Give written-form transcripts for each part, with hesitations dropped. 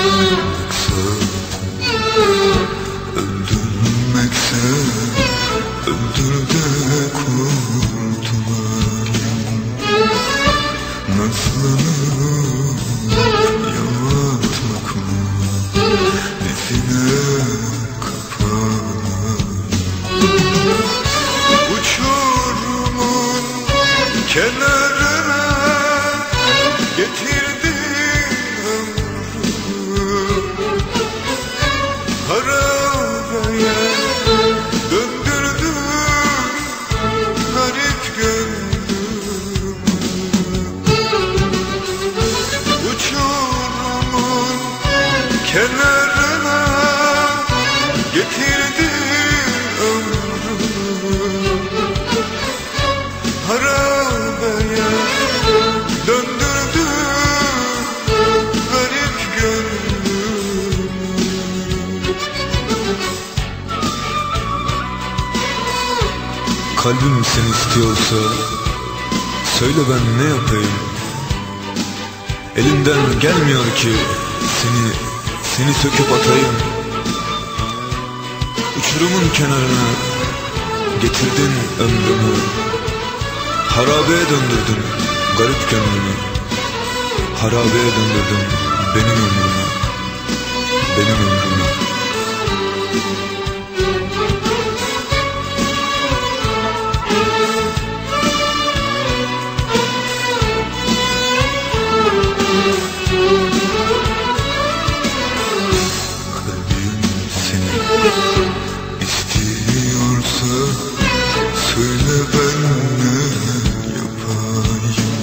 Öldürmekse öldür de kurtulayım. Nazlanıp yaratmak mı nefine kapanayım. Uçurumun kenarına getirdin ömrümü, harabeye döndürdün garip gönlümü. Uçurumun kenarına getirdin ömrümü, harabeye döndürdün garip gönlümü. Kalbim seni istiyorsa söyle, ben ne yapayım? Elimden gelmiyor ki seni söküp atayım. Uçurumun kenarına getirdin ömrümü, harabeye döndürdün garip gönlümü. Harabeye döndürdün benim ömrümü, benim ömrümü. İstiyorsa söyle, ben ne yapayım?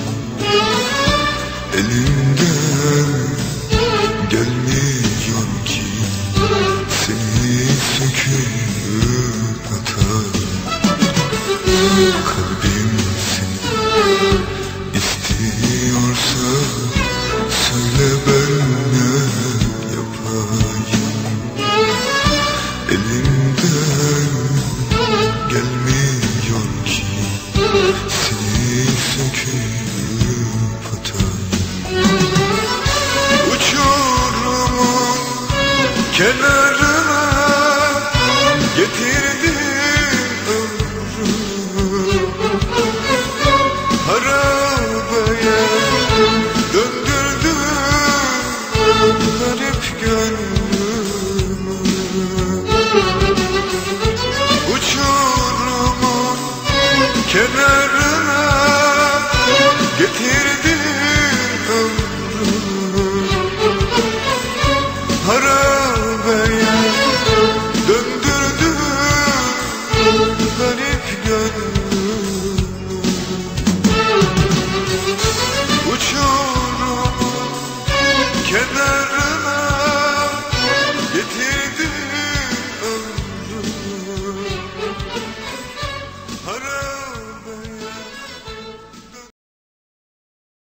Elimden gelmiyor ki seni söküp atayım. Kalbim seni istiyorsa söyle, ben ne yapayım? Elimden gelmiyor ki seni söküp atayım. Uçurumun kenarına getirdin ömrümü, harabeye döndürdün garip gönlümü. Uçurumun kenarına getirdin